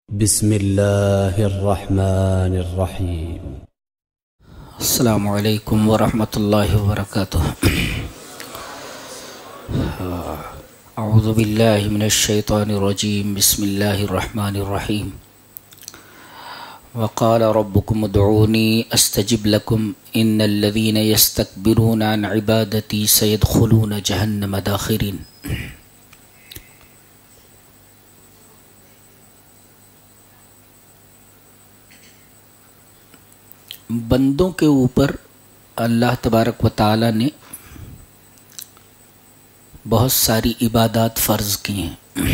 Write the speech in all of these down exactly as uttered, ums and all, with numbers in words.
بسم الله الرحمن الرحيم. السلام علیکم ورحمۃ اللہ وبرکاتہ. اعوذ باللہ من الشیطان الرجیم. بسم اللہ الرحمن الرحیم. وقال ربکم ادعونی استجب لکم ان الذین یستکبرون عن عبادتی سیدخلون جہنم داخرین. بندوں کے اوپر اللہ تبارک و تعالی نے بہت ساری عبادات فرض کی ہیں.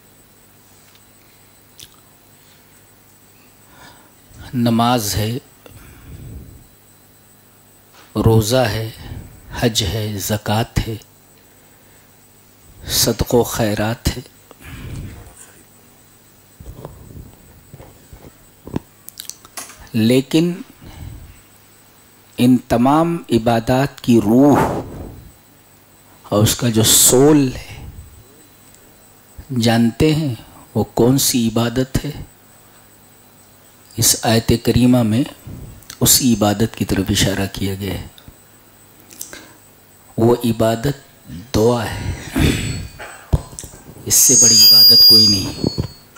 نماز ہے، روزہ ہے، حج ہے، زکوٰۃ ہے، صدقہ و خیرات ہے. لیکن ان تمام عبادات کی روح اور اس کا جو سول ہے، جانتے ہیں وہ کون سی عبادت ہے؟ اس آیت کریمہ میں اسی عبادت کی طرف اشارہ کیا گیا ہے. وہ عبادت دعا ہے. اس سے بڑی عبادت کوئی نہیں.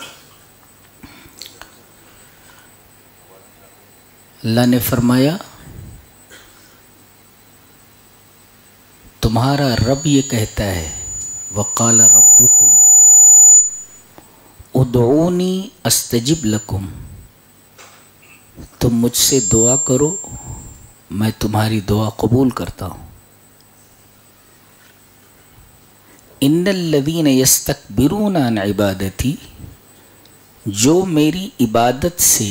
اللہ نے فرمایا تمہارا رب یہ کہتا ہے وقال ربکم ادعونی استجب لکم، تم مجھ سے دعا کرو میں تمہاری دعا قبول کرتا ہوں. ان الذین یستکبرون عن عبادتی، جو میری عبادت سے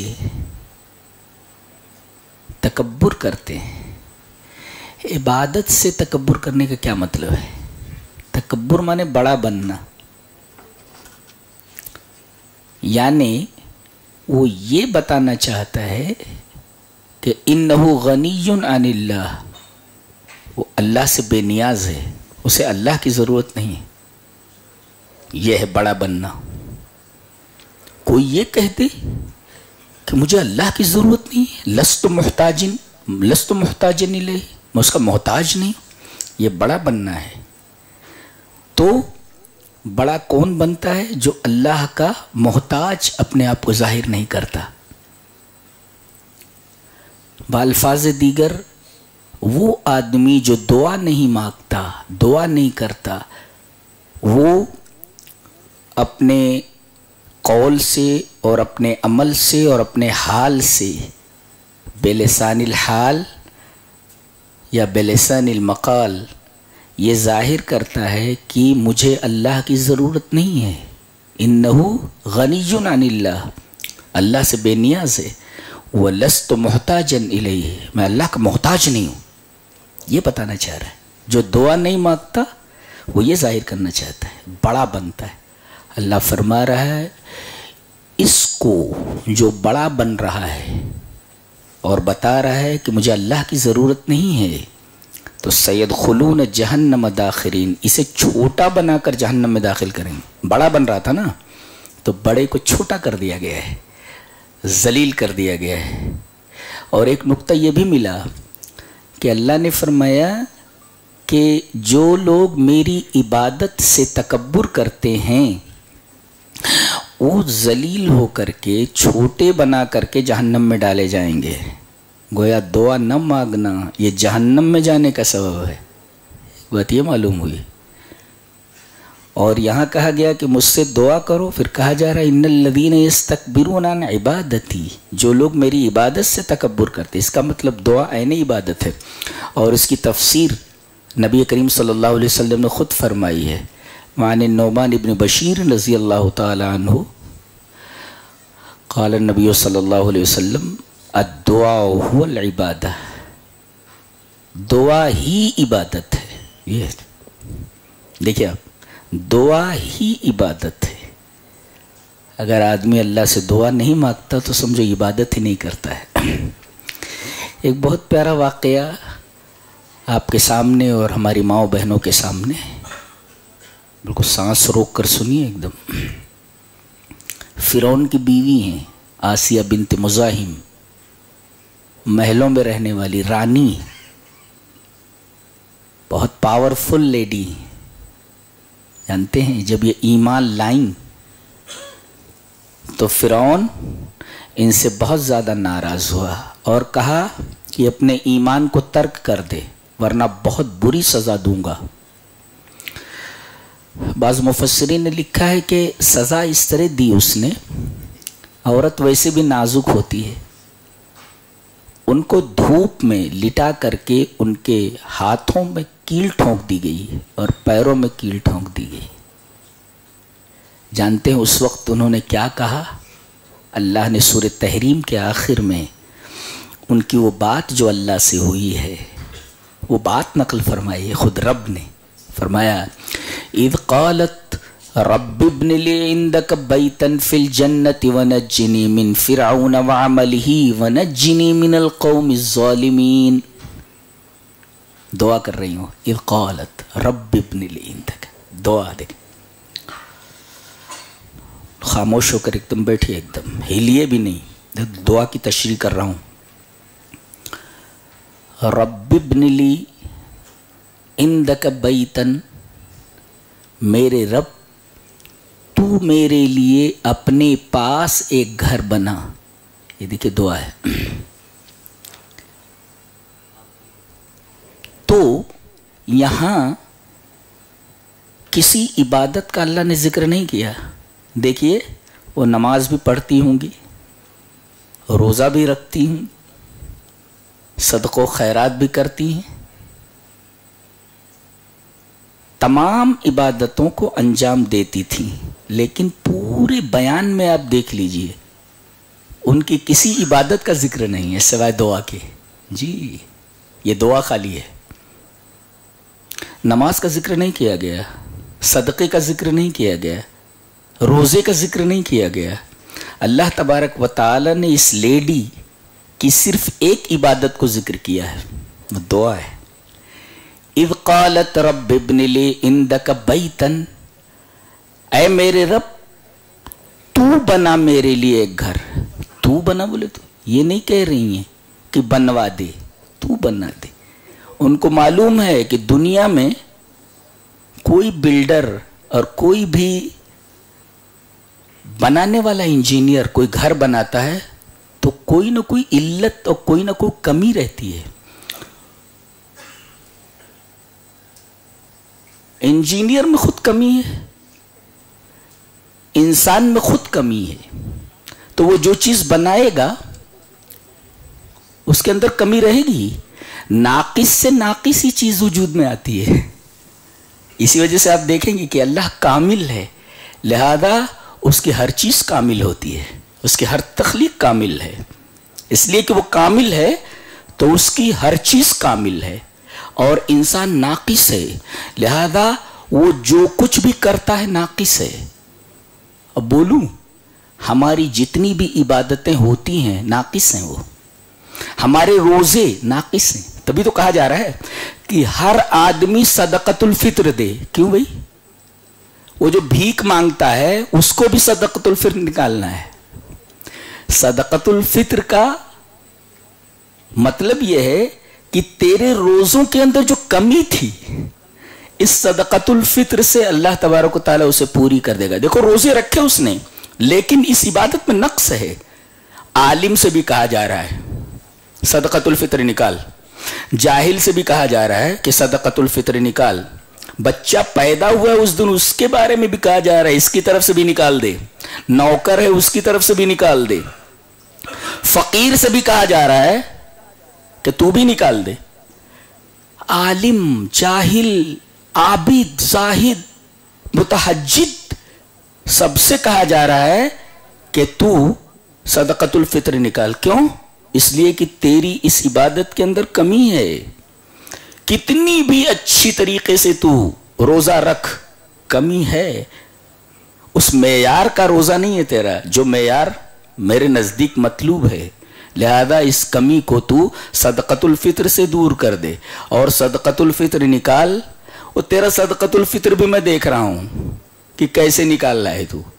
تکبر کرتے ہیں. عبادت سے تکبر کرنے کا کیا مطلب ہے؟ تکبر مانے بڑا بننا، یعنی وہ یہ بتانا چاہتا ہے کہ انہ غنی عن اللہ، وہ اللہ سے بے نیاز ہے، اسے اللہ کی ضرورت نہیں. یہ ہے بڑا بننا. کوئی یہ کہہ دے کہ مجھے اللہ کی ضرورت نہیں ہے، لست محتاجن لست محتاجن الیہ، میں اس کا محتاج نہیں، یہ بڑا بننا ہے. تو بڑا کون بنتا ہے؟ جو اللہ کا محتاج اپنے آپ کو ظاہر نہیں کرتا. بالفاظ دیگر وہ آدمی جو دعا نہیں مانگتا، دعا نہیں کرتا، وہ اپنے قول سے اور اپنے عمل سے اور اپنے حال سے بلسان الحال یا بلسان المقال یہ ظاہر کرتا ہے کہ مجھے اللہ کی ضرورت نہیں ہے. انہو غنی عن اللہ، اللہ سے بے نیاز ہے. وَلَسْتُ مُحْتَاجًا إِلَيْهِ، میں اللہ کا محتاج نہیں ہوں. یہ بتانا چاہ رہا ہے. جو دعا نہیں مانگتا وہ یہ ظاہر کرنا چاہتا ہے، بڑا بنتا ہے. اللہ فرما رہا ہے اس کو جو بڑا بن رہا ہے اور بتا رہا ہے کہ مجھے اللہ کی ضرورت نہیں ہے، تو سیدخلون جہنم داخرین، اسے چھوٹا بنا کر جہنم میں داخل کریں گے. بڑا بن رہا تھا نا، تو بڑے کو چھوٹا کر دیا گیا ہے، ذلیل کر دیا گیا ہے. اور ایک نقطہ یہ بھی ملا کہ اللہ نے فرمایا کہ جو لوگ میری عبادت سے تکبر کرتے ہیں وہ ذلیل ہو کر کے، چھوٹے بنا کر کے جہنم میں ڈالے جائیں گے. گویا دعا نہ مانگنا یہ جہنم میں جانے کا سبب ہے. بات یہ معلوم ہوئی. اور یہاں کہا گیا کہ مجھ سے دعا کرو، پھر کہا جا رہا ہے ان الذین یستکبرون عن عبادتی، جو لوگ میری عبادت سے تکبر کرتے. اس کا مطلب دعا عین عبادت ہے. اور اس کی تفسیر نبی کریم صلی اللہ علیہ وسلم نے خود فرمائی ہے. وعن النعمان بن بشیر رضی اللہ تعالی عنہ قال النبی صلی اللہ علیہ وسلم الدعاء هو العبادہ، دعا ہی عبادت ہے. یہ دیکھیں آپ، دعا ہی عبادت ہے. اگر آدمی اللہ سے دعا نہیں مانگتا تو سمجھو عبادت ہی نہیں کرتا ہے. ایک بہت پیارا واقعہ آپ کے سامنے اور ہماری ماؤں بہنوں کے سامنے، بالکل سانس روک کر سنیے ایک دم. فرعون کی بیوی ہیں آسیہ بنت مزاحم، محلوں میں رہنے والی رانی، بہت پاورفل لیڈی. جانتے ہیں جب یہ ایمان لائیں تو فرعون ان سے بہت زیادہ ناراض ہوا اور کہا کہ اپنے ایمان کو ترک کر دے ورنہ بہت بری سزا دوں گا. بعض مفسرین نے لکھا ہے کہ سزا اس طرح دی اس نے، عورت ویسے بھی نازک ہوتی ہے، ان کو دھوپ میں لٹا کر کے ان کے ہاتھوں میں کیل ٹھونک دی گئی اور پیروں میں کیل ٹھونک دی گئی. جانتے ہیں اس وقت انہوں نے کیا کہا؟ اللہ نے سورہ تحریم کے آخر میں ان کی وہ بات جو اللہ سے ہوئی ہے وہ بات نقل فرمائی ہے. خود رب نے فرمایا اذ قالت رب ابن لی عندک بیتا فی الجنت ونجنی من فرعون وعملہ ونجنی من القوم الظالمین. دعا کر رہی ہوں اذ قالت رب ابن لی عندک، دعا دیکھ، خاموش ہو کر ایک دم بیٹھیے، ایک دم ہلیے بھی نہیں، دعا کی تشریح کر رہا ہوں. رب ابن لی عندک بیتن، میرے رب تو میرے لیے اپنے پاس ایک گھر بنا. یہ دیکھیں دعا ہے. تو یہاں کسی عبادت کا اللہ نے ذکر نہیں کیا. دیکھیے وہ نماز بھی پڑھتی ہوں گی، روزہ بھی رکھتی ہوں، صدقہ و خیرات بھی کرتی ہیں، تمام عبادتوں کو انجام دیتی تھیں، لیکن پورے بیان میں آپ دیکھ لیجئے ان کی کسی عبادت کا ذکر نہیں ہے سوائے دعا کے. جی یہ دعا خالی ہے. نماز کا ذکر نہیں کیا گیا، صدقے کا ذکر نہیں کیا گیا، روزے کا ذکر نہیں کیا گیا. اللہ تبارک و تعالی نے اس لیڈی کی صرف ایک عبادت کو ذکر کیا ہے، وہ دعا ہے. اذ قالت رب ابن لی عندک بیتن، اے میرے رب تو بنا میرے لیے ایک گھر. تو بنا بولے تو یہ نہیں کہہ رہی ہیں کہ بنوا دے، تو بنا دے. ان کو معلوم ہے کہ دنیا میں کوئی بلڈر اور کوئی بھی بنانے والا انجینئر کوئی گھر بناتا ہے تو کوئی نہ کوئی علت اور کوئی نہ کوئی کمی رہتی ہے. انجینئر میں خود کمی ہے، انسان میں خود کمی ہے، تو وہ جو چیز بنائے گا اس کے اندر کمی رہے گی. ناقص سے ناقص ہی چیز وجود میں آتی ہے. اسی وجہ سے آپ دیکھیں گے کہ اللہ کامل ہے، لہذا اس کی ہر چیز کامل ہوتی ہے، اس کی ہر تخلیق کامل ہے. اس لیے کہ وہ کامل ہے تو اس کی ہر چیز کامل ہے، اور انسان ناقص ہے، لہذا وہ جو کچھ بھی کرتا ہے ناقص ہے. اب بولوں ہماری جتنی بھی عبادتیں ہوتی ہیں ناقص ہیں، وہ ہمارے روزے ناقص ہیں. تبھی تو کہا جا رہا ہے کہ ہر آدمی صدقۃ الفطر دے. کیوں بھائی؟ وہ جو بھیک مانگتا ہے اس کو بھی صدقۃ الفطر نکالنا ہے. صدقۃ الفطر کا مطلب یہ ہے کہ تیرے روزوں کے اندر جو کمی تھی اس صدقۃ الفطر سے اللہ تبارک و تعالیٰ اسے پوری کر دے گا. دیکھو روزے رکھے اس نے لیکن اس عبادت میں نقص ہے. عالم سے بھی کہا جا رہا ہے صدقۃ الفطر نکال، جاہل سے بھی کہا جا رہا ہے کہ صدقۃ الفطر نکال، بچہ پیدا ہوا ہے اس دن اس کے بارے میں بھی کہا جا رہا ہے اس کی طرف سے بھی نکال دے، نوکر ہے اس کی طرف سے بھی نکال دے، فقیر سے بھی کہا جا رہا ہے کہ تو بھی نکال دے. عالم، جاہل، عابد، زاہد، متحجد، سب سے کہا جا رہا ہے کہ تو صدقۃ الفطر نکال. کیوں؟ اس لیے کہ تیری اس عبادت کے اندر کمی ہے. کتنی بھی اچھی طریقے سے تو روزہ رکھ، کمی ہے. اس معیار کا روزہ نہیں ہے تیرا جو معیار میرے نزدیک مطلوب ہے. لہذا اس کمی کو تو صدقۃ الفطر سے دور کر دے اور صدقۃ الفطر نکال. اور تیرا صدقۃ الفطر بھی میں دیکھ رہا ہوں کہ کیسے نکال رہا ہے تو.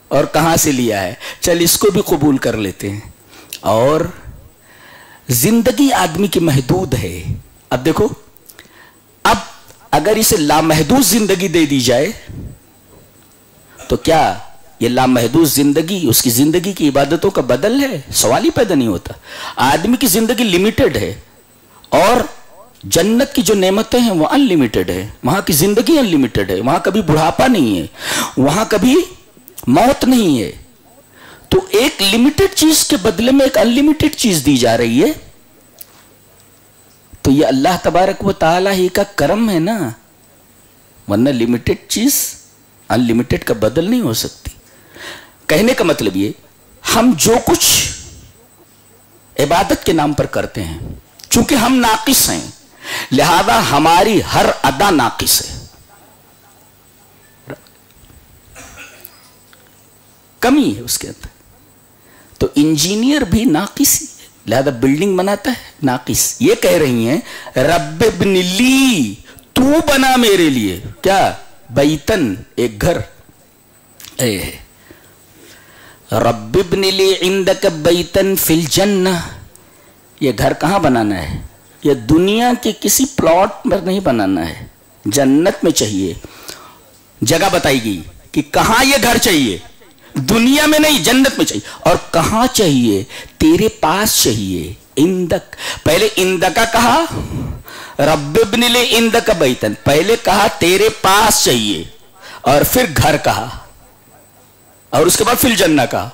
اور کہاں سے لیا ہے، چل اس کو بھی قبول کر لیتے ہیں. اور زندگی آدمی کی محدود ہے. اب دیکھو، اب اگر اسے لامحدود زندگی دے دی جائے تو کیا یہ لامحدود زندگی اس کی زندگی کی عبادتوں کا بدل ہے؟ سوال ہی پیدا نہیں ہوتا. آدمی کی زندگی لمیٹڈ ہے اور جنت کی جو نعمتیں ہیں وہ ان لمیٹڈ ہے. وہاں کی زندگی ان لمیٹڈ ہے، وہاں کبھی بڑھاپا نہیں ہے، وہاں کبھی موت نہیں ہے. تو ایک لمیٹڈ چیز کے بدلے میں ایک ان لمیٹڈ چیز دی جا رہی ہے. تو یہ اللہ تبارک و تعالیٰ ہی کا کرم ہے نا، ورنہ لمیٹڈ چیز ان لمیٹڈ کا بدل نہیں ہو سکتی. کہنے کا مطلب یہ، ہم جو کچھ عبادت کے نام پر کرتے ہیں، چونکہ ہم ناقص ہیں لہذا ہماری ہر ادا ناقص ہے، کمی ہے اس کے اندر. تو انجینئر بھی ناقص ہی ہے، لہذا بلڈنگ بناتا ہے ناقص. یہ کہہ رہی ہیں رب ابن لی، تو بنا میرے لیے کیا؟ بیتن، ایک گھر. اے رب ابن لی عندک بیتن فی الجنہ. یہ گھر کہاں بنانا ہے؟ یہ دنیا کے کسی پلاٹ پر نہیں بنانا ہے، جنت میں چاہیے. جگہ بتائی گئی کہ کہاں یہ گھر چاہیے، دنیا میں نہیں، جنت میں چاہیے. اور کہاں چاہیے؟ تیرے پاس چاہیے. اندک، پہلے اندکا کہا، رب ابن لی اندک بیتن، پہلے کہا تیرے پاس چاہیے اور پھر گھر کہا اور اس کے بعد فی الجنہ کہا.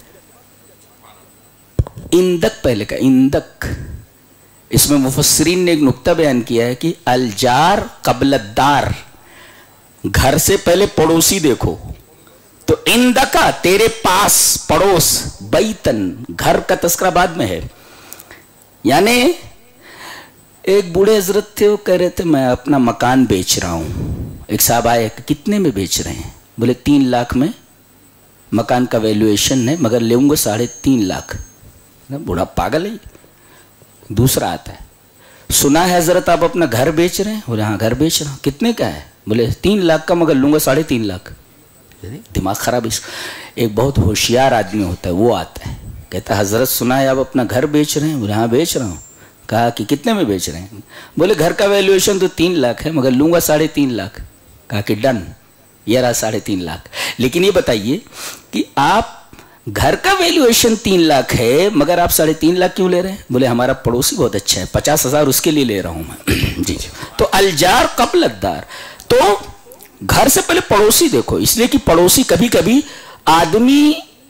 اندک پہلے کہا، اندک. اس میں مفسرین نے ایک نقطہ بیان کیا ہے کہ الجار قبل الدار، گھر سے پہلے پڑوسی دیکھو. تو اندکا تیرے پاس، پڑوس. بیتن، گھر کا تذکرہ بعد میں ہے. یعنی ایک بوڑھے حضرت تھے، وہ کہہ رہے تھے میں اپنا مکان بیچ رہا ہوں. ایک صاحب آئے کہ کتنے میں بیچ رہے ہیں؟ بولے تین لاکھ میں مکان کا ویلیویشن ہے، مگر لوں گے ساڑھے تین لاکھ. بوڑھا پاگل ہے. دوسرا آتا ہے، سنا ہے حضرت آپ اپنا گھر بیچ رہے ہیں؟ بولے ہاں گھر بیچ رہا ہوں. کتنے کا ہے؟ بولے تین لاکھ کا، مگر لوں گا ساڑھے تین لاکھ. دماغ خراب. اس ایک بہت ہوشیار آدمی ہوتا ہے، وہ آتا ہے کہتا ہے حضرت سنا ہے آپ اپنا گھر بیچ رہے ہیں؟ بولے ہاں بیچ رہا ہوں. کہا کہ کتنے میں بیچ رہے ہیں؟ بولے گھر کا ویلیویشن تو تین لاکھ ہے، مگر لوں گا ساڑھے تین لاکھ. کہا کہ ڈن، یہ رہا ساڑھے تین لاکھ. لیکن یہ بتائیے کہ آپ گھر کا ویلیویشن تین لاکھ ہے مگر آپ ساڑھے تین لاکھ کیوں لے رہے ہیں؟ بولے ہمارا پڑوسی بہت اچھا ہے، پچاس ہزار اس کے لیے لے رہا ہوں میں. جی جی. تو الجار قبل الدار، تو گھر سے پہلے پڑوسی دیکھو، اس لیے کہ پڑوسی کبھی کبھی آدمی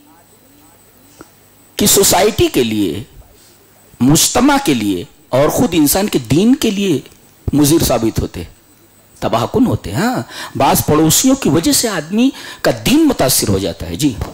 کی سوسائٹی کے لیے، مجتمع کے لیے اور خود انسان کے دین کے لیے مضر ثابت ہوتے، تباہ کن ہوتے. ہاں، بعض پڑوسیوں کی وجہ سے آدمی کا دین متاثر ہو جاتا ہے. جی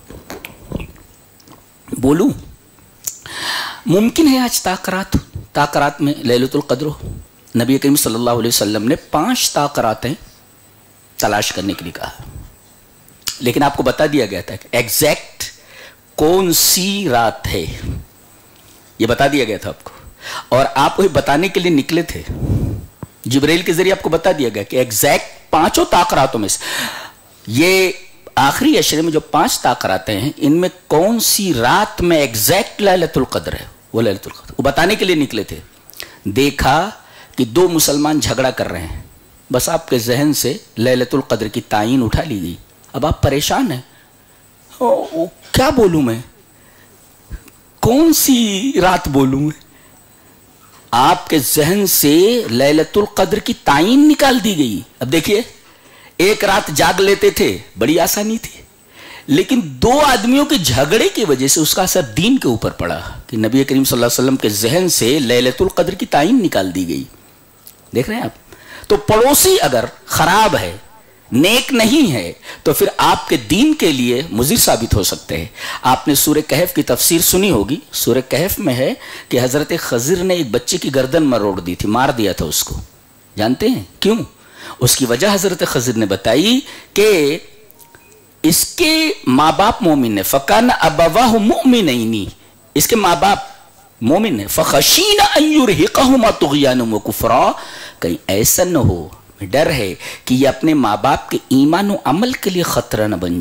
بولوں، ممکن ہے آج تاقرات تاقرات میں لیلۃ القدر ہو. نبی کریم صلی اللہ علیہ وسلم نے پانچ تاقراتیں تلاش کرنے کے لیے کہا، لیکن آپ کو بتا دیا گیا تھا کہ ایگزیکٹ کون سی رات ہے، یہ بتا دیا گیا تھا آپ کو. اور آپ کو بتانے کے لیے نکلے تھے، جبرائیل کے ذریعے آپ کو بتا دیا گیا کہ ایگزیکٹ پانچوں تاقراتوں میں سے یہ آخری عشرے میں جو پانچ تاقراتیں ہیں، ان میں کون سی رات میں ایگزیکٹ لیلۃ القدر ہے، وہ لیلۃ القدر وہ بتانے کے لیے نکلے تھے. دیکھا کہ دو مسلمان جھگڑا کر رہے ہیں، بس آپ کے ذہن سے لیلۃ القدر کی تعین اٹھا لی گئی. اب آپ پریشان ہیں، او, کیا بولوں میں، کون سی رات بولوں میں؟ آپ کے ذہن سے لیلۃ القدر کی تعین نکال دی گئی. اب دیکھیے، ایک رات جاگ لیتے تھے، بڑی آسانی تھی، لیکن دو آدمیوں کے جھگڑے کی وجہ سے اس کا اثر دین کے اوپر پڑا کہ نبی کریم صلی اللہ علیہ وسلم کے ذہن سے لیلۃ القدر کی تعین نکال دی گئی. دیکھ رہے ہیں آپ؟ تو پڑوسی اگر خراب ہے، نیک نہیں ہے، تو پھر آپ کے دین کے لیے مضر ثابت ہو سکتے ہیں. آپ نے سورہ کہف کی تفسیر سنی ہوگی. سورہ کہف میں ہے کہ حضرت خضر نے ایک بچے کی گردن مروڑ دی تھی، مار دیا تھا اس کو. جانتے ہیں کیوں؟ اس کی وجہ حضرت خضر نے بتائی کہ اس کے ماں باپ مومن نے، فکان ابواہ مؤمنین، اس کے ماں باپ مومن ہے، فخشینا ان یرہقہما طغیانا وکفرا، کہیں ایسا نہ ہو، ڈر ہے کہ یہ اپنے ماں باپ کے ایمان و عمل کے لیے خطرہ نہ بن جائے.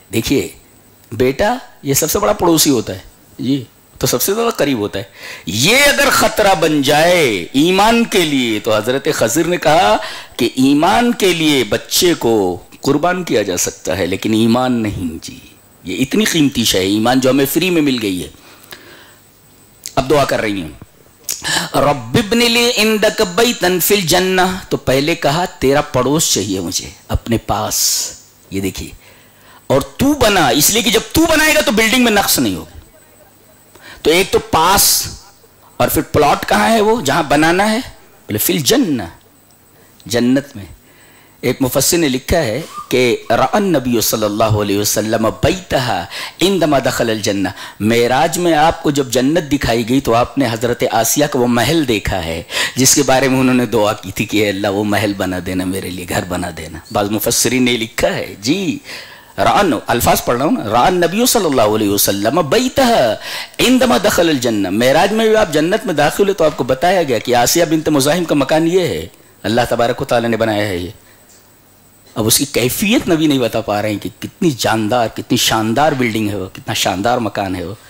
देखिए बेटा ये सबसे बड़ा पड़ोसी होता है, ये तो सबसे ज्यादा करीब होता है। ये अगर खतरा बन जाए ईमान के लिए तो हजरत खज़िर ने कहा कि ईमान के लिए बच्चे को कुर्बान किया जा सकता है लेकिन ईमान नहीं जी। ये इतनी कीमती शय है ईमान जो हमें फ्री में मिल गई है। अब दुआ कर रही हूं, रब्बिब्नि ली इंदक बैतन फिल जन्नह। तो पहले कहा तेरा पड़ोस चाहिए मुझे अपने पास, ये देखिए, और तू बना, इसलिए कि जब तू बनाएगा तो बिल्डिंग में नक्श नहीं होगा। तो एक तो पास, और फिर प्लॉट कहां है वो जहां बनाना है, बोले फिल जन्नह, जन्नत में। एक मुफस्सिर ने लिखा है कि रअन नबी सल्लल्लाहु अलैहि वसल्लम बैतहा इंदमा दखल अल जन्नह। मेराज में आपको जब जन्नत दिखाई गई तो आपने हजरत आसिया का वो महल देखा है जिसके बारे में उन्होंने दुआ की थी कि अल्लाह वो महल बना देना मेरे लिए, घर बना देना। बाज़ मुफस्सिरीन ने लिखा है जी, रान अल्फाज पढ़ रहा हूं ना, रान नबी सल्लल्लाहु अलैहि वसल्लम बैतहा इंदमा दखल अल जन्नह। मेराज में आप जन्नत में दाखिल हुए तो आपको बताया गया कि आसिया बिन्त मुज़ाहिम का मकान ये है, अल्लाह तबारक व तआला ने बनाया है ये। अब उसकी कैफियत नबी नहीं बता पा रहे हैं कि कितनी जानदार, कितनी शानदार बिल्डिंग है वो, कितना शानदार मकान है वो।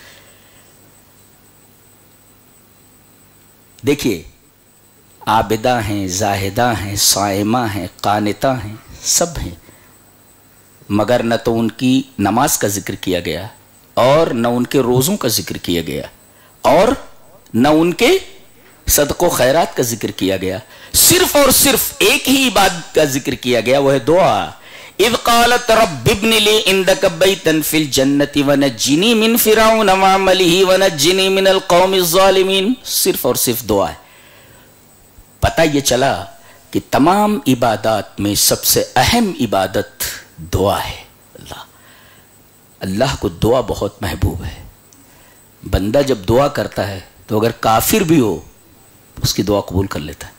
देखिए आबिदा हैं, जाहिदा हैं, साइमा हैं, कानिता हैं, सब हैं, मगर न तो उनकी नमाज का जिक्र किया गया और न उनके रोज़ों का जिक्र किया गया और न उनके सदक़ो खैरात का जिक्र किया गया। सिर्फ और सिर्फ एक ही इबादत का जिक्र किया गया, वो है दुआ। इज़ क़ालत रब्बिब्नि ली इंदक बैतन फिल जन्नति वनज्जिनी मिन फ़िरऔन व अमलिही वनज्जिनी मिनल क़ौमिज़ ज़ालिमीन। सिर्फ और सिर्फ दुआ है। पता ये चला कि तमाम इबादत में सबसे अहम इबादत दुआ है। अल्लाह अल्लाह को दुआ बहुत महबूब है। बंदा जब दुआ करता है तो अगर काफिर भी हो उसकी दुआ कबूल कर लेता है।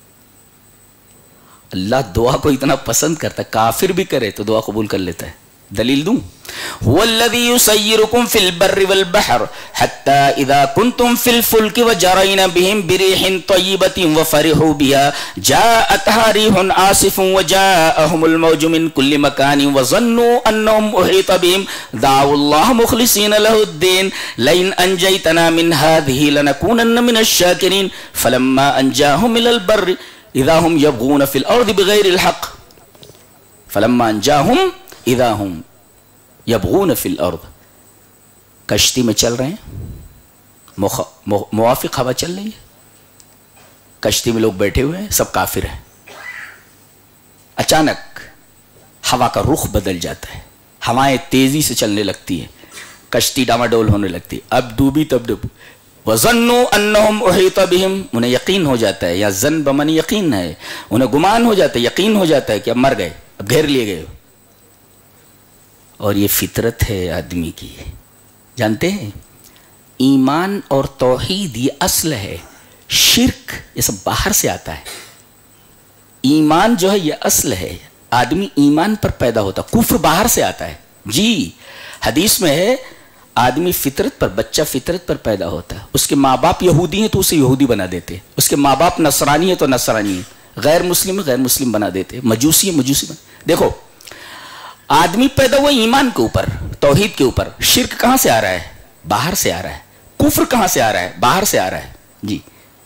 अल्लाह दुआ को इतना पसंद करता है, काफिर भी करे तो दुआ कबूल कर लेता है। दलील दूं, वल्लज़ी युसय्यिरुकुम फिल बर्रि वल बहर हत्ता इज़ा कुंतुम फिल फुल्कि व जरयना बिहिम बिरिहिन तय्यिबतिन व फरिहू बिहा जाअतहा रिहुन आसिफुन व जाअहुमुल मौजु मिन कुल्लि मकानिन व ज़न्नु अन्नहुम उहीत बिहिम दाउल्लाह मुखलिसीन लहुद्दीन लइन अंजयतना मिन हाज़िहि लनकूनन्न मिनश शाकिरीन फलम्मा अंजाहुम इलल बर्रि इज़ा हुम यबगून फिल अर्दि बिगैरिल हक़ फलम्मा अंजाहुम इज़ा हुम यबगून फिल अर्द। कश्ती में चल रहे हैं, मुवाफिक हवा चल रही है, कश्ती में लोग बैठे हुए हैं, सब काफिर हैं। अचानक हवा का रुख बदल जाता है, हवाएं तेजी से चलने लगती है, कश्ती डामाडोल होने लगती है। अब डूबी तब डूब। वज़न्नु अन्नहुम उहीत बिहिम, उन्हें यकीन हो जाता है, या ज़न बमन यकीन है, उन्हें गुमान हो जाता है, यकीन हो जाता है कि अब मर गए, अब घेर लिए गए। और ये फितरत है आदमी की, जानते हैं, ईमान और तौहीद ये असल है, शिर्क ये सब बाहर से आता है। ईमान जो है ये असल है, आदमी ईमान पर पैदा होता, कुफ्र बाहर से आता है जी। हदीस में है आदमी फितरत पर, बच्चा फितरत पर पैदा होता है। उसके माँ बाप यहूदी हैं तो उसे यहूदी बना देते, उसके माँ बाप नसरानी है तो नसरानी है, गैर मुस्लिम है गैर मुस्लिम बना देते, मजूसी है मजूसी बना। देखो आदमी पैदा हुआ ईमान के ऊपर, तौहीद के ऊपर। शिर्क कहां से आ रहा है? बाहर से आ रहा है। कुफ्र कहां से आ रहा है? बाहर से आ रहा है जी।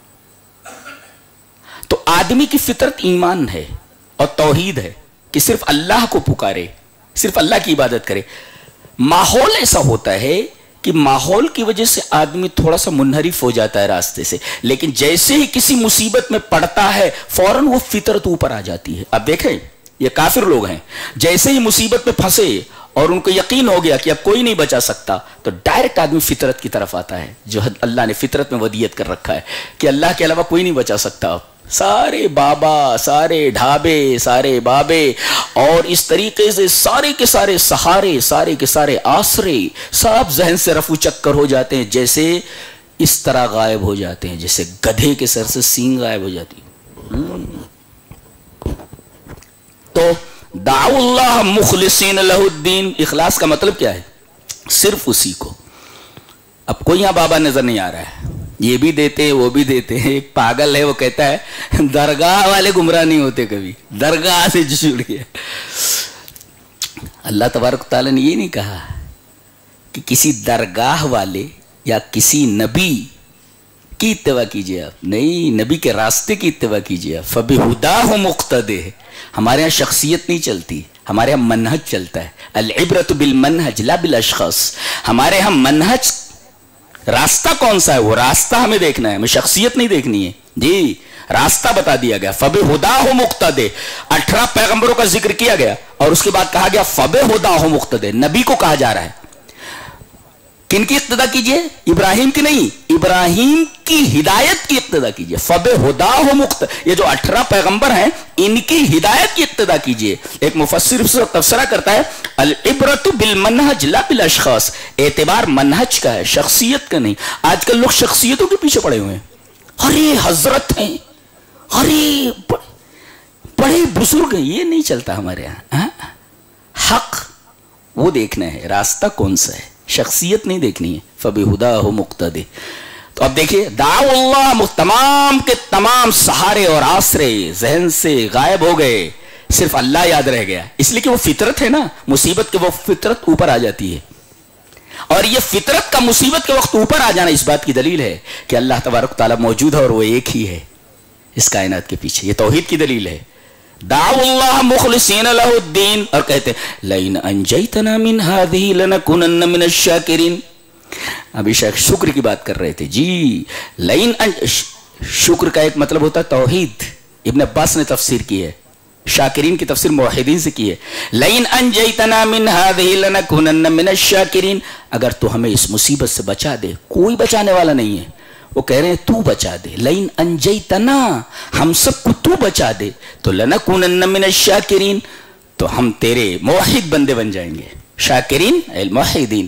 तो आदमी की फितरत ईमान है और तौहीद है कि सिर्फ अल्लाह को पुकारे, सिर्फ अल्लाह की इबादत करे। माहौल ऐसा होता है कि माहौल की वजह से आदमी थोड़ा सा मुनहरिफ हो जाता है रास्ते से, लेकिन जैसे ही किसी मुसीबत में पड़ता है फौरन वो फितरत ऊपर आ जाती है। अब देखें ये काफिर लोग हैं, जैसे ही मुसीबत में फंसे और उनको यकीन हो गया कि अब कोई नहीं बचा सकता तो डायरेक्ट आदमी फितरत की तरफ आता है, जो अल्लाह ने फितरत में वदियत कर रखा है कि अल्लाह के अलावा कोई नहीं बचा सकता। सारे बाबा, सारे ढाबे, सारे बाबे और इस तरीके से सारे के सारे सहारे, सारे के सारे आसरे सब जहन से रफू चक्कर हो जाते हैं, जैसे इस तरह गायब हो जाते हैं जैसे गधे के सर से सींग गायब हो जाती है। तो दाउल्लाह मुखलिसीन लहुद्दीन, इखलास का मतलब क्या है? सिर्फ उसी को। अब कोई यहां बाबा नजर नहीं आ रहा है, ये भी देते हैं वो भी देते हैं। एक पागल है वो कहता है दरगाह वाले गुमराह नहीं होते कभी, दरगाह से जुड़ गया। اللہ تبارک تعالیٰ نے یہ نہیں کہا کہ کسی درگاہ والے یا کسی نبی کی اتباع کیجیے آپ، نہیں، نبی کے راستے کی اتباع کیجیے آپ. فَبِهُدَاهُ مُقْتَدِهِ. ہمارے یہاں شخصیت نہیں چلتی، ہمارے یہاں منہج چلتا ہے. العبرۃ بالمنہج لا بالاشخاص. ہمارے یہاں منہج، راستہ کون سا ہے وہ راستہ ہمیں دیکھنا ہے، ہمیں شخصیت نہیں دیکھنی ہے. جی راستہ بتا دیا گیا. فَبِهُدَاهُ مُقْتَدِهِ. اٹھارہ پیغمبروں کا ذکر کیا گیا اور اس کے بعد کہا گیا فَبِهُدَاهُ مُقْتَدِهِ. نبی کو کہا جا رہا ہے کن کی اقتدا کیجئے؟ ابراہیم کی نہیں، ابراہیم کی ہدایت کی اقتدا کیجئے. فَبِهُدَاهُ مُقْتَدِهِ. یہ جو اٹھارہ پیغمبر ہیں ان کی ہدایت کی اقتدا کیجئے. ایک مفسر اس وقت تفسیرہ کرتا ہے العبرۃ بالمنہج لا بالاشخاص. اعتبار منہج کا ہے، شخصیت کا نہیں. آج کل لوگ شخصیتوں کے پیچھے پڑے ہوئے ہیں. ارے حضرت ہیں، ارے بڑے بزرگ ہیں. یہ نہیں چلتا ہمارے یہاں. حق وہ دیکھنا ہے، راستہ کون سا ہے، شخصیت نہیں دیکھنی ہے. فَبِهُدَاهُ مُقْتَدِهِ. تو اب دیکھیے دعو اللہ، تمام کے تمام سہارے اور آسرے ذہن سے غائب ہو گئے، صرف اللہ یاد رہ گیا. اس لیے کہ وہ فطرت ہے نا، مصیبت کے وہ فطرت اوپر آ جاتی ہے. اور یہ فطرت کا مصیبت کے وقت اوپر آ جانا اس بات کی دلیل ہے کہ اللہ تبارک تعالیٰ موجود ہے اور وہ ایک ہی ہے اس کائنات کے پیچھے. یہ توحید کی دلیل ہے. دعو اللہ مخلصین لہ الدین، اور کہتے ہیں لئن انجیتنا من هذه لنکونن من الشاکرین. ابھی شیخ شکر کی بات کر رہے تھے. جی لئن شکر کا ایک مطلب ہوتا ہے توحید. ابن عباس نے تفسیر کی ہے، شاکرین کی تفسیر موحدین سے کی ہے. لئن انجیتنا من هذه لنکونن من الشاکرین. اگر تو ہمیں اس مصیبت سے بچا دے، کوئی بچانے والا نہیں ہے، وہ کہہ رہے ہیں تو بچا دے. لئن انجیتنا، ہم سب کو تو بچا دے تو لنکونن من الشاکرین، تو ہم تیرے موحد بندے بن جائیں گے. شاکرین الموحدین.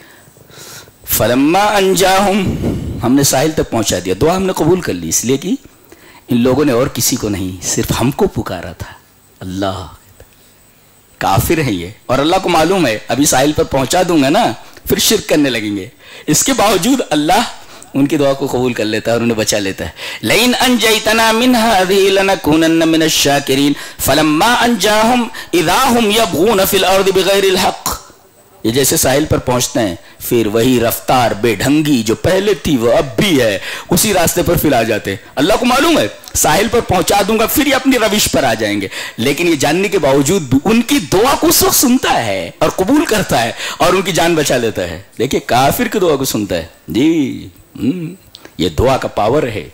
فلما انجاہم، ہم نے ساحل تک پہنچا دیا. دعا ہم نے قبول کر لی، اس لیے کہ ان لوگوں نے اور کسی کو نہیں، صرف ہم کو پکارا تھا. اللہ کافر ہے یہ، اور اللہ کو معلوم ہے ابھی ساحل پر پہنچا دوں گا نا پھر شرک کرنے لگیں گے. اس کے باوجود اللہ ان کی دعا کو قبول کر لیتا ہے اور انہیں بچا لیتا ہے. لئن انجیتنا من هذه لنکونن من الشاکرین فلما انجاہم اذا هم یبغون فی الارض بغیر الحق. یہ جیسے ساحل پر پہنچتے ہیں پھر وہی رفتار بے ڈھنگی جو پہلے تھی وہ اب بھی ہے، اسی راستے پر پھر آ جاتے ہیں. اللہ کو معلوم ہے ساحل پر پہنچا دوں گا پھر یہ اپنی روش پر آ جائیں گے، لیکن یہ جاننے کے باوجود بھی ان کی دعا کو اس وقت سنتا ہے اور قبول کرتا ہے اور ان کی جان بچا لیتا ہے. دیکھیے کافر کی دعا کو سنتا ہے. جی یہ دعا کا پاور ہے،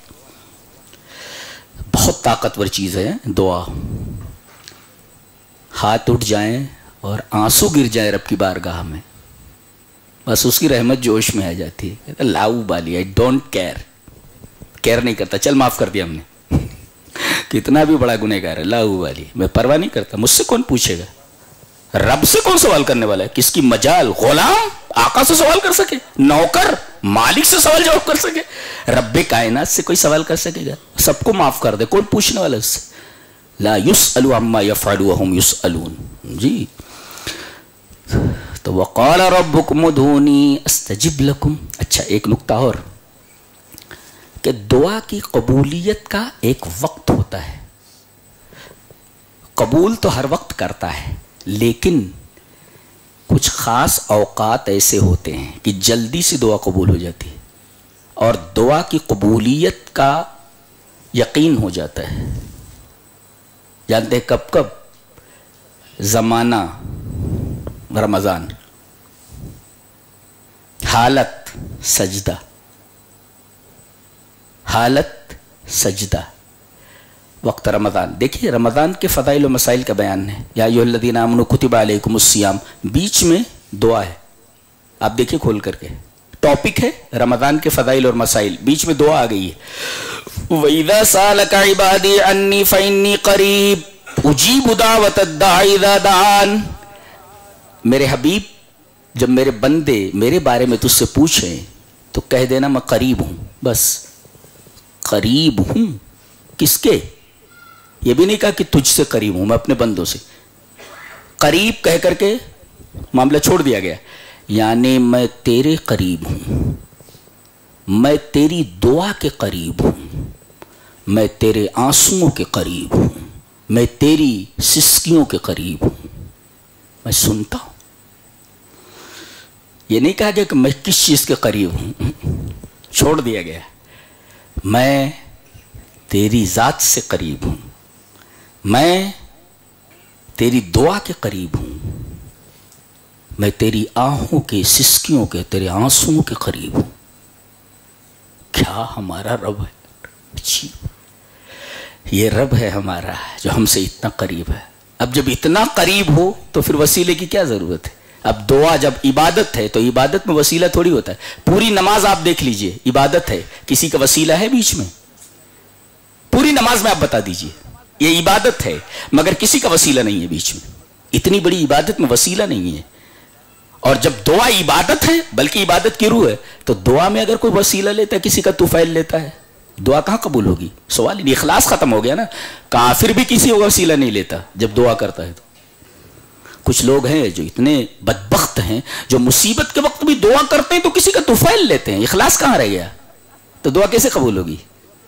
بہت طاقتور چیز ہے دعا. ہاتھ اٹھ جائیں اور آنسو گر جائیں رب کی بارگاہ میں، بس اس کی رحمت جوش میں آ جاتی ہے. لاؤ بالی، آئی ڈونٹ کیئر، کیئر نہیں کرتا. چل معاف کر دیا ہم نے، کتنا بھی بڑا گنہگار ہے، لاؤ بالی، میں پرواہ نہیں کرتا. مجھ سے کون پوچھے گا؟ رب سے کون سوال کرنے والا ہے؟ کس کی مجال؟ غلام آقا سے سوال کر سکے؟ نوکر مالک سے سوال جواب کر سکے؟ رب کائنات سے کوئی سوال کر سکے گا؟ سب کو معاف کر دے، کون پوچھنے والا اس سے؟ لا يسأل عما يفعل وهم يسألون. جی تو وقال ربكم ادعوني استجب لكم. اچھا ایک نکتہ اور کہ دعا کی قبولیت کا ایک وقت ہوتا ہے. قبول تو ہر وقت کرتا ہے، لیکن کچھ خاص اوقات ایسے ہوتے ہیں کہ جلدی سے دعا قبول ہو جاتی ہے اور دعا کی قبولیت کا یقین ہو جاتا ہے. جانتے ہیں کب کب؟ زمانہ رمضان، حالت سجدہ، حالت سجدہ، وقت رمضان. دیکھیے رمضان کے فضائل و مسائل کا بیان ہے. یا ایھا الذین آمنوا کتب علیکم الصیام، بیچ میں دعا ہے. آپ دیکھیے کھول کر کے، ٹاپک ہے رمضان کے فضائل اور مسائل، بیچ میں دعا آ گئی ہے. وَإِذَا سَأَلَكَ عِبَادِي عَنِّي فَإِنِّي قَرِيبٌ أُجِيبُ دَعْوَةَ الدَّاعِ إِذَا دَعَانِ. میرے حبیب جب میرے بندے میرے بارے میں تجھ سے پوچھیں تو کہہ دینا میں قریب ہوں. بس قریب ہوں. کس کے؟ یہ بھی نہیں کہا کہ تجھ سے قریب ہوں، میں اپنے بندوں سے. قریب کہہ کر کے معاملہ چھوڑ دیا گیا. یعنی میں تیرے قریب ہوں، میں تیری دعا کے قریب ہوں، میں تیرے آنسوؤں کے قریب ہوں، میں تیری سسکیوں کے قریب ہوں، میں سنتا ہوں. یہ نہیں کہا گیا کہ میں کس چیز کے قریب ہوں، چھوڑ دیا گیا. میں تیری ذات سے قریب ہوں، میں تیری دعا کے قریب ہوں، میں تیری آنکھوں کے سسکیوں کے، تیرے آنسوؤں کے قریب ہوں. کیا ہمارا رب ہے! اچھی یہ رب ہے ہمارا جو ہم سے اتنا قریب ہے. اب جب اتنا قریب ہو تو پھر وسیلے کی کیا ضرورت ہے؟ اب دعا جب عبادت ہے تو عبادت میں وسیلہ تھوڑی ہوتا ہے. پوری نماز آپ دیکھ لیجئے، عبادت ہے، کسی کا وسیلہ ہے بیچ میں؟ پوری نماز میں آپ بتا دیجئے یہ عبادت ہے مگر کسی کا وسیلہ نہیں ہے بیچ میں. اتنی بڑی عبادت میں وسیلہ نہیں ہے. اور جب دعا عبادت ہے بلکہ عبادت کی روح ہے تو دعا میں اگر کوئی وسیلہ لیتا ہے، کسی کا طفیل لیتا ہے، دعا کہاں قبول ہوگی؟ سوال ہی اخلاص ختم ہو گیا نا. کافر بھی کسی کا وسیلہ نہیں لیتا جب دعا کرتا ہے. تو کچھ لوگ ہیں جو اتنے بدبخت ہیں جو مصیبت کے وقت بھی دعا کرتے ہیں تو کسی کا طفیل لیتے ہیں. اخلاص کہاں رہ گیا؟ تو دعا کیسے قبول ہوگی؟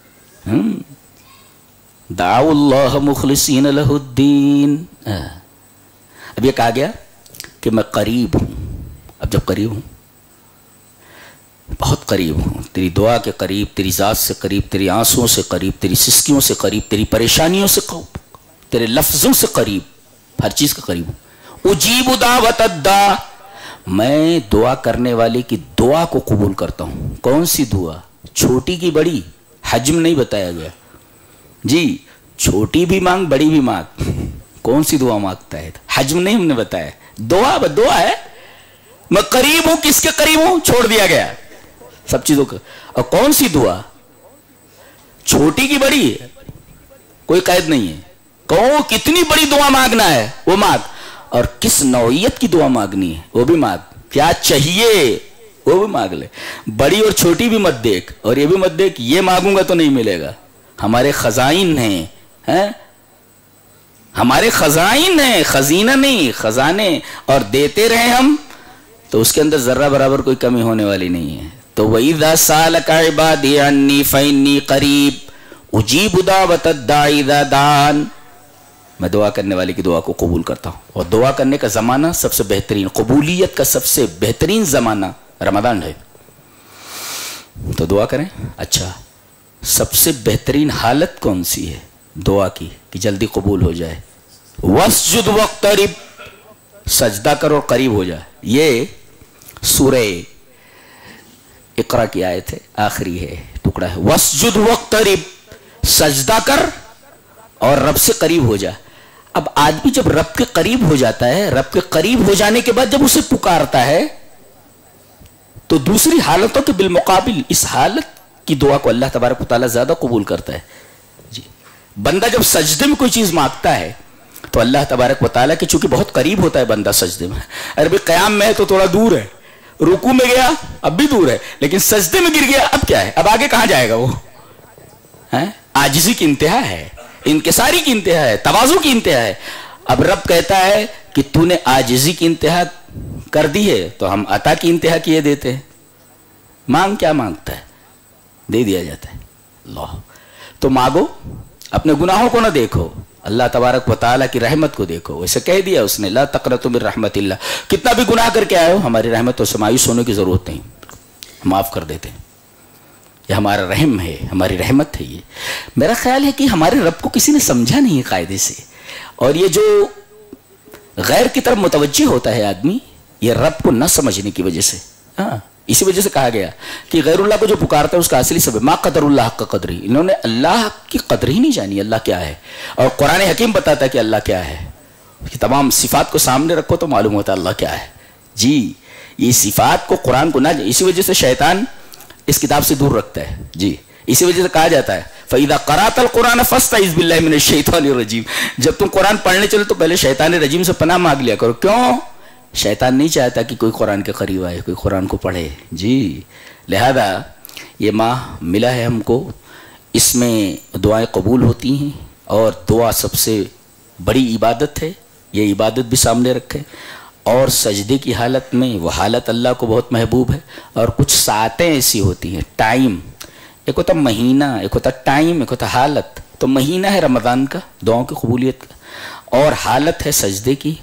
دعوا اللہ مخلصین لہ الدین. اب یہ کہا گیا کہ میں قریب ہوں. اب جب قریب ہوں، بہت قریب ہوں، تیری دعا کے قریب، تیری ذات سے قریب، تیری آنسوؤں سے قریب، تیری سسکیوں سے قریب، تیری پریشانیوں سے قریب، تیرے لفظوں سے قریب، ہر چیز کے قریب ہوں. اجیب دعوت الداع، میں دعا کرنے والے کی دعا کو قبول کرتا ہوں. کون سی دعا؟ چھوٹی کی بڑی، حجم نہیں بتایا گیا جی. چھوٹی بھی مانگ، بڑی بھی مانگ. کون سی دعا مانگتا ہے؟ حجم نہیں ہم نے بتایا. دعا دعا ہے. میں قریب ہوں، کس کے قریب ہوں؟ چھوڑ دیا گیا سب چیزوں کا. اور کون سی دعا؟ چھوٹی کی بڑی ہے، کوئی قید نہیں ہے. کہو کتنی بڑی دعا مانگنا ہے وہ مانگ، اور کس نوعیت کی دعا مانگنی ہے وہ بھی مانگ. کیا چاہیے وہ بھی مانگ لے. بڑی اور چھوٹی بھی مت دیکھ، اور یہ بھی مت دیکھ یہ مانگوں گا تو نہیں ملے گا. ہمارے خزائن ہیں، ہمارے خزائن ہیں، خزینہ نہیں، خزانے. اور دیتے رہے ہم تو اس کے اندر ذرہ برابر کوئی کمی ہونے والی نہیں ہے. تو وَإِذَا سَأَلَكَ عِبَادِي عَنِّي فَإِنِّي قَرِيبٌ أُجِيبُ دَعْوَةَ الدَّاعِ إِذَا دَعَانِ. میں دعا کرنے والے کی دعا کو قبول کرتا ہوں. اور دعا کرنے کا زمانہ سب سے بہترین، قبولیت کا سب سے بہترین زمانہ رمضان ہے. تو دعا کریں. اچھا، سب سے بہترین حالت کون سی ہے دعا کی کہ جلدی قبول ہو جائے؟ وَاسْجُدْ وَاقْتَرِبْ، سجدہ کرو اور قریب ہو جائے. یہ سورہ اقرا کی آیت ہے، آخری ہے ٹکڑا ہے. وَاسْجُدْ وَاقْتَرِبْ، سجدہ کر اور رب سے قریب ہو جا. اب آدمی جب رب کے قریب ہو جاتا ہے، رب کے قریب ہو جانے کے بعد جب اسے پکارتا ہے تو دوسری حالتوں کے بالمقابل اس حالت کی دعا کو اللہ تبارک و تعالیٰ زیادہ قبول کرتا ہے. جی، بندہ جب سجدے میں کوئی چیز مانگتا ہے تو اللہ تبارک و تعالیٰ کے چونکہ بہت قریب ہوتا ہے بندہ سجدے میں. عربی قیام میں ہے تو تھوڑا دور ہے، رکوع میں گیا اب بھی دور ہے، لیکن سجدے میں گر گیا اب کیا ہے؟ اب آگے کہاں جائے گا وہ؟ عاجزی کی انتہا ہے، انکساری کی انتہا ہے، تواضع کی انتہا ہے. اب رب کہتا ہے کہ تو نے عاجزی کی انتہا کر دی ہے تو ہم عطا کی انتہا کیے دیتے ہیں. مانگ، کیا مانگتا ہے دے دیا جاتا ہے. اللہ تو مانگو، اپنے گناہوں کو نہ دیکھو، اللہ تبارک و تعالیٰ کی رحمت کو دیکھو. ویسے کہہ دیا اس نے لا تقنطوا من رحمت اللہ. کتنا بھی گناہ کر کے آئے ہو ہماری رحمت سے مایوس ہونے کی ضرورت نہیں، معاف کر دیتے ہیں. یہ ہمارا رحم ہے، ہماری رحمت ہے. یہ میرا خیال ہے کہ ہمارے رب کو کسی نے سمجھا نہیں قاعدے سے. اور یہ جو غیر کی طرف متوجہ ہوتا ہے آدمی، یہ رب کو نہ سمجھنے کی وجہ سے. ہاں، اسی وجہ سے کہا گیا کہ غیر اللہ کو جو پکارتا ہے اس کا اصلی سبب ما قدر اللہ حق قدری. انہوں نے اللہ کی قدر ہی نہیں جانی اللہ کیا ہے. اور قرآن حکیم بتاتا ہے کہ اللہ کیا ہے. تمام صفات کو سامنے رکھو تو معلوم ہوتا ہے اللہ کیا ہے. جی، یہ صفات کو قرآن کو نہ، اسی وجہ سے شیطان اس کتاب سے دور رکھتا ہے. جی، اسی وجہ سے کہا جاتا ہے فَإِذَا قَرَأْتَ الْقُرْآنَ فَاسْتَعِذْ بِاللَّهِ مِنَ الشَّيْطَانِ الرَّجِيمِ. جب تم قرآن پڑھنے چلو تو پہلے شیطان رجیم سے پناہ مانگ لیا کرو. کیوں؟ شیطان نہیں چاہتا کہ کوئی قرآن کے قریب آئے، کوئی قرآن کو پڑھے. جی، لہذا یہ ماہ ملا ہے ہم کو، اس میں دعائیں قبول ہوتی ہیں اور دعا سب سے بڑی عبادت ہے. یہ عبادت بھی سامنے رکھے. اور سجدے کی حالت میں وہ حالت اللہ کو بہت محبوب ہے. اور کچھ ساعتیں ایسی ہوتی ہیں، ٹائم، ایک ہوتا مہینہ، ایک ہوتا ٹائم، ایک ہوتا حالت. تو مہینہ ہے رمضان کا دعاؤں کی قبولیت کا، اور حالت ہے سجدے کی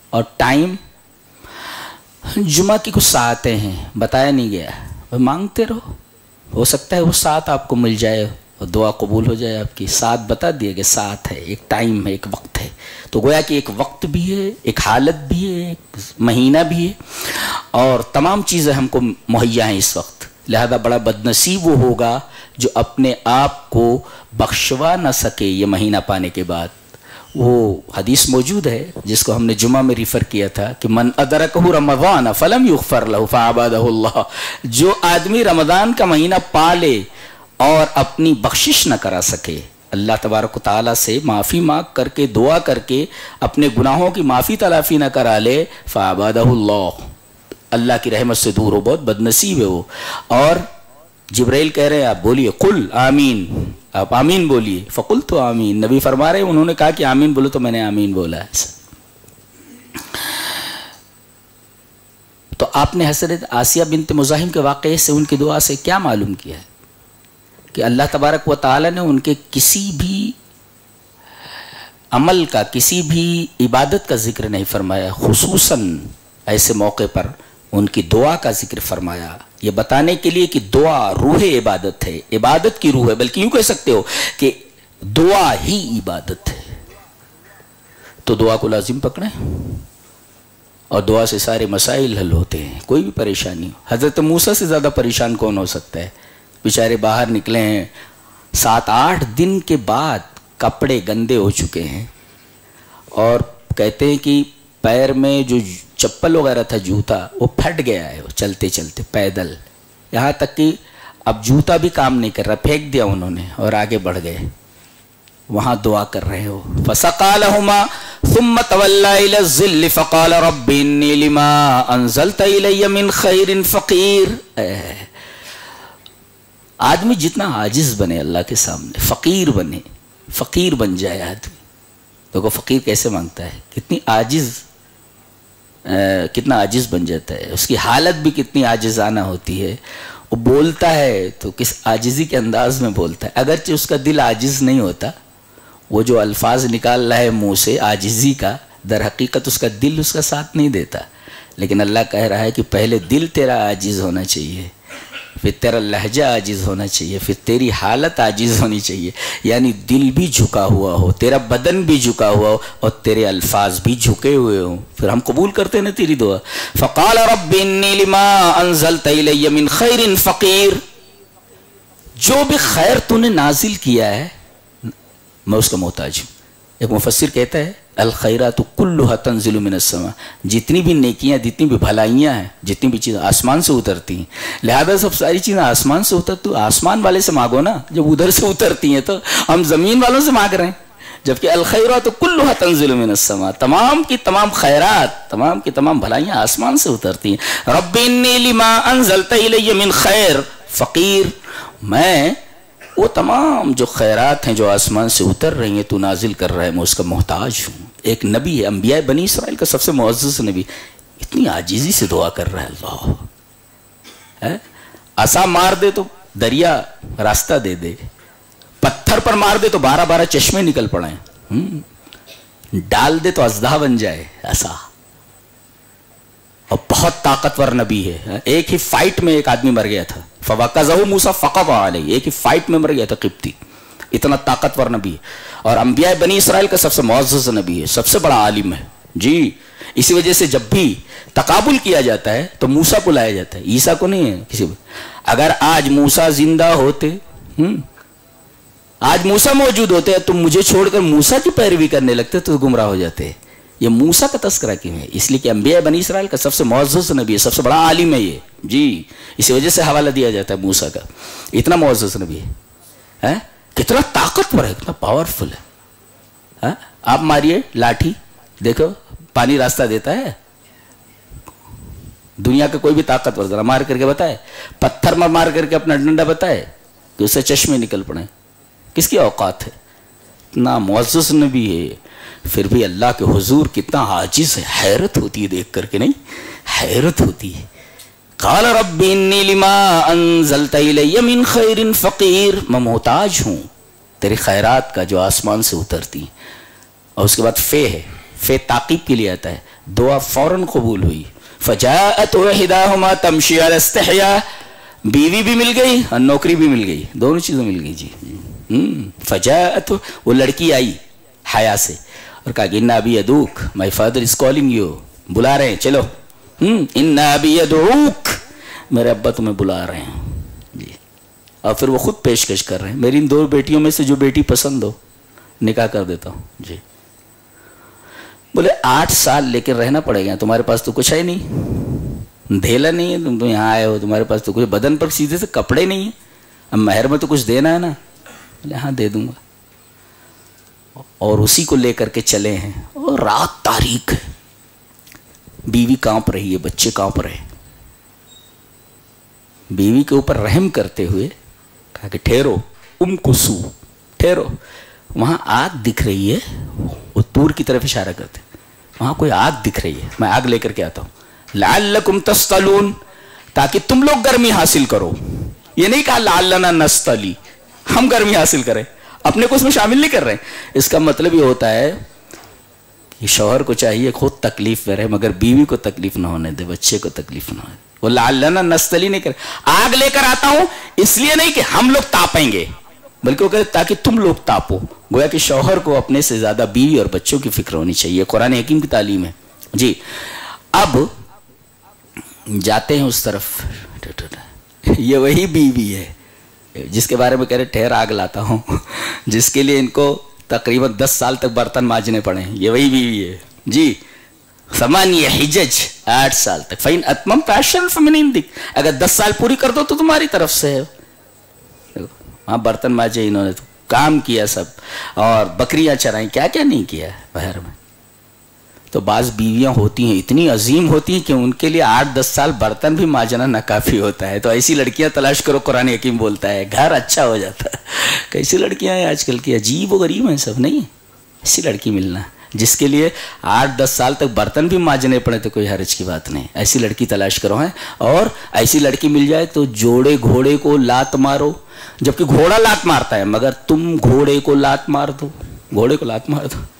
اور ٹائم جمعہ کی کچھ ساعتیں ہیں، بتایا نہیں گیا، مانگتے رہو، ہو سکتا ہے وہ ساتھ آپ کو مل جائے اور دعا قبول ہو جائے آپ کی. ساتھ بتا دیا کہ ساتھ ہے، ایک ٹائم ہے، ایک وقت ہے. تو گویا کہ ایک وقت بھی ہے، ایک حالت بھی ہے، ایک مہینہ بھی ہے، اور تمام چیزیں ہم کو مہیا ہیں اس وقت. لہذا بڑا بدنصیب وہ ہوگا جو اپنے آپ کو بخشوا نہ سکے یہ مہینہ پانے کے بعد. وہ حدیث موجود ہے جس کو ہم نے جمعہ میں ریفر کیا تھا کہ من ادرکہ رمضان فلم یغفر لہ فعبدہ اللہ. جو آدمی رمضان کا مہینہ پا لے اور اپنی بخشش نہ کرا سکے، اللہ تبارک و تعالیٰ سے معافی مانگ کر کے دعا کر کے اپنے گناہوں کی معافی تلافی نہ کرا لے، فعبدہ اللہ، اللہ کی رحمت سے دور ہو، بہت بدنصیب ہے وہ. اور جبرائیل کہہ رہے ہیں آپ بولیے قل آمین، آپ آمین بولیے. فقل تو آمین، نبی فرما رہے ہیں انہوں نے کہا کہ آمین بولو تو میں نے آمین بولا ہے. تو آپ نے حضرت آسیہ بنت مزاحم کے واقعے سے، ان کی دعا سے کیا معلوم کیا ہے کہ اللہ تبارک و تعالی نے ان کے کسی بھی عمل کا، کسی بھی عبادت کا ذکر نہیں فرمایا، خصوصاً ایسے موقع پر ان کی دعا کا ذکر فرمایا، یہ بتانے کے لیے کہ دعا روح عبادت ہے، عبادت کی روح ہے، بلکہ یوں کہہ سکتے ہو کہ دعا ہی عبادت ہے. تو دعا کو لازم پکڑیں، اور دعا سے سارے مسائل حل ہوتے ہیں، کوئی بھی پریشانی ہو. حضرت موسیٰ سے زیادہ پریشان کون ہو سکتا ہے؟ بیچارے باہر نکلے ہیں، سات آٹھ دن کے بعد کپڑے گندے ہو چکے ہیں، اور کہتے ہیں کہ پیر میں جو چپل وغیرہ تھا، جوتا، وہ پھٹ گیا ہے، وہ چلتے چلتے پیدل، یہاں تک کہ اب جوتا بھی کام نہیں کر رہا، پھینک دیا انہوں نے اور آگے بڑھ گئے. وہاں دعا کر رہے ہو. فَسَقَى لَهُمَا ثُمَّ تَوَلَّى إِلَى الظِّلِّ فَقَالَ رَبِّ إِنِّي لِمَا أَنزَلْتَ إِلَيَّ مِنْ خَيْرٍ فَقِيرٌ. آدمی جتنا عاجز بنے اللہ کے سامنے، فقیر بنے، فقیر بن جائے آدمی. دیکھو فقیر کیسے مانگتا ہے، کتنی عاجز، کتنا عاجز بن جاتا ہے، اس کی حالت بھی کتنی عاجزانہ ہوتی ہے. وہ بولتا ہے تو کس عاجزی کے انداز میں بولتا ہے، اگرچہ اس کا دل عاجز نہیں ہوتا. وہ جو الفاظ نکال رہا ہے منہ سے عاجزی کا، در حقیقت اس کا دل اس کا ساتھ نہیں دیتا. لیکن اللہ کہہ رہا ہے کہ پہلے دل تیرا عاجز ہونا چاہیے، پھر تیرا لہجہ عاجز ہونا چاہیے، پھر تیری حالت عاجز ہونی چاہیے. یعنی دل بھی جھکا ہوا ہو، تیرا بدن بھی جھکا ہوا ہو، اور تیرے الفاظ بھی جھکے ہوئے ہوں، پھر ہم قبول کرتے ہیں نا تیری دعا. فقال رب انی لما انزلت الی من خیر فقیر. جو بھی خیر تو نے نازل کیا ہے میں اس کا محتاج ہوں. ایک مفسر کہتا ہے الخیرات کلھا تنزل من السماء. جتنی بھی نیکیاں، جتنی بھی بھلائیاں ہیں، جتنی بھی چیزیں آسمان سے اترتی ہیں، لہذا سب ساری چیزیں آسمان سے اترتی، تو آسمان والے سے مانگو نا. جب ادھر سے اترتی ہیں تو ہم زمین والوں سے مانگ رہے ہیں، جبکہ الخیرات کلھا تنزل من السماء، تمام کی تمام خیرات، تمام کی تمام بھلائیاں آسمان سے اترتی ہیں. رب انی لما انزلت الی من خیر فقیر. میں وہ تمام جو خیرات ہیں جو آسمان سے اتر رہی ہیں تو نازل کر رہا ہے، میں اس کا محتاج ہوں. ایک نبی ہے، انبیاء بنی اسرائیل کا سب سے معزز نبی، اتنی عاجزی سے دعا کر رہا ہے. اللہ عصا مار دے تو دریا راستہ دے دے، پتھر پر مار دے تو بارہ بارہ چشمے نکل پڑے، ڈال دے تو اژدہا بن جائے عصا. اور بہت طاقتور نبی ہے. ایک ہی فائٹ میں ایک آدمی مر گیا تھا، فوقظہ موسیٰ فقضى علیہ، ایک ہی فائٹ میں مر گیا تھا قبطی. اتنا طاقتور نبی ہے، اور انبیاء بنی اسرائیل کا سب سے معزز نبی ہے، سب سے بڑا عالم ہے جی. اسی وجہ سے جب بھی تقابل کیا جاتا ہے تو موسیٰ کو لایا جاتا ہے، عیسیٰ کو نہیں ہے کسی کو. اگر آج موسیٰ زندہ ہوتے، آج موسیٰ موجود ہوتے تو مجھے چھوڑ کر موسیٰ کی پیروی کرنے لگتے تو گمراہ ہو جاتے. یہ موسیٰ کا تذکرہ کیوں ہے؟ اس لیے کہ انبیاء بنی اسرائیل کا سب سے معزز نبی ہے، سب سے بڑا عالم ہے یہ جی. اسی وجہ سے حوالہ دیا جاتا ہے موسیٰ کا، اتنا معزز نبی ہے، کتنا طاقتور ہے، کتنا پاورفل ہے. آپ ماریے لاٹھی، دیکھو پانی راستہ دیتا ہے. دنیا کا کوئی بھی طاقتور ذرا مار کر کے بتائے، پتھر میں مار کر کے اپنا ڈنڈا بتائے کہ اس سے چشمے نکل پڑے. کس کی اوقات ہے؟ اتنا معزز نبی ہے، پھر بھی اللہ کے حضور کتنا عاجز ہے. حیرت ہوتی ہے دیکھ کر کے، نہیں حیرت ہوتی ہے. قال رب انی لما انزلت الی من خیر فقیر. میں محتاج ہوں تیری خیرات کا جو آسمان سے اترتی. اور اس کے بعد فے ہے، فے تعقیب کے لیے آتا ہے، دعا فوراً قبول ہوئی. فجاءت احداهما تمشي على استحياء, بیوی بھی مل گئی اور نوکری بھی مل گئی, دونوں چیزیں مل گئی جی. فجاءت, وہ لڑکی آئی حیا سے اور کہا کہ ان ابی یدعوک, my father is calling you, بلا رہے ہیں, چلو. ان ابی یدعوک, میرے ابا تمہیں بلا رہے ہیں جی. اور پھر وہ خود پیشکش کر رہے ہیں, میری ان دو بیٹیوں میں سے جو بیٹی پسند ہو نکاح کر دیتا ہوں جی. بولے آٹھ سال لے کے رہنا پڑے گا, تمہارے پاس تو کچھ ہے نہیں, دھیلا نہیں ہے, تم تو یہاں آئے ہو, تمہارے پاس تو کچھ بدن پر سیدھے سے کپڑے نہیں ہیں, اب مہر میں تو کچھ دینا ہے نا. بولے ہاں دے دوں گا. اور اسی کو لے کر کے چلے ہیں, اور رات تاریک ہے, بیوی کانپ رہی ہے, بچے کانپ رہے. بیوی کے اوپر رحم کرتے ہوئے کہا کہ ٹھہرو, ام کسو, ٹھہرو, وہاں آگ دکھ رہی ہے. وہ دور کی طرف اشارہ کرتے, وہاں کوئی آگ دکھ رہی ہے, میں آگ لے کر کے آتا ہوں. لعلکم تصطلون, تاکہ تم لوگ گرمی حاصل کرو. یہ نہیں کہا لعلنا نستلی, ہم گرمی حاصل کریں, اپنے کو اس میں شامل نہیں کر رہے. اس کا مطلب یہ ہوتا ہے کہ شوہر کو چاہیے خود تکلیف میں رہے مگر بیوی کو تکلیف نہ ہونے دے, بچے کو تکلیف نہ ہونے دے. وہ لعلنا نستلی نہیں کرے, آگ لے کر آتا ہوں اس لیے نہیں کہ ہم لوگ تاپیں گے, بلکہ وہ کہتے تاکہ تم لوگ تاپو. گویا کہ شوہر کو اپنے سے زیادہ بیوی اور بچوں کی فکر ہونی چاہیے, قرآن حکیم کی تعلیم ہے جی. اب جاتے ہیں اس طرف, یہ وہی بیوی ہے جس کے بارے میں کہہ رہے ٹھہر آگ لاتا ہوں, جس کے لیے ان کو تقریباً دس سال تک برتن مانجنے پڑے ہیں, یہ وہی بیوی ہے جی. ثمانیہ حجج, آٹھ سال تک. فَإِنْ أَتْمَمْتَ عَشْرًا فَمِنْ عِنْدِكَ, اگر دس سال پوری کر دو تو تمہاری طرف سے ہے. وہاں برتن مانجے انہوں نے, تو کام کیا سب, اور بکریاں چرائیں, کیا کیا نہیں کیا باہر میں. تو بعض بیویاں ہوتی ہیں اتنی عظیم ہوتی ہیں کہ ان کے لیے آٹھ دس سال برتن بھی مانجنا ناکافی ہوتا ہے. تو ایسی لڑکیاں تلاش کرو, قرآن حکیم بولتا ہے گھر اچھا ہو جاتا ہے. کیسی لڑکیاں ہیں آج کل کی, عجیب و غریب ہیں سب, نہیں ایسی لڑکی ملنا جس کے لیے آٹھ دس سال تک برتن بھی مانجنے پڑے تو کوئی حرج کی بات نہیں. ایسی لڑکی تلاش کرو ہیں, اور ایسی لڑکی مل جائے تو جوڑے گھوڑے کو لات مارو, جبکہ گھوڑا لات مارتا ہے مگر تم گھوڑے کو لات مار دو, گھوڑے کو لات مار دو,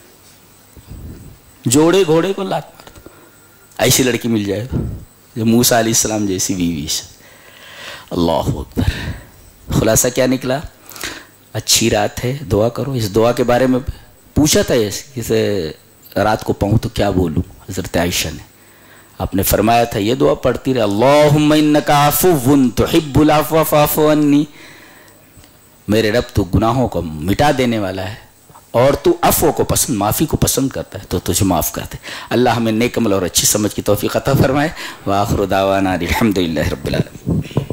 جوڑے گھوڑے کو لات مار دو. ایسی لڑکی مل جائے گا جو موسیٰ علیہ السلام جیسی بیوی سے. اللہ اکبر. خلاصہ کیا نکلا؟ اچھی رات ہے, دعا کرو. اس دعا کے بارے میں پوچھا تھا جیسے رات کو پاؤں تو کیا بولوں, حضرت عائشہ نے آپ نے فرمایا تھا یہ دعا پڑھتی رہے, اللہم انک عفو تحب العفو فاعف عنی, میرے رب تو گناہوں کو مٹا دینے والا ہے اور تو عفو کو پسند, معافی کو پسند کرتا ہے, تو تجھے معاف کر دے. اللہ ہمیں نیک عمل اور اچھی سمجھ کی توفیق عطا فرمائے. وآخر دعوانا الحمدللہ رب العالمین.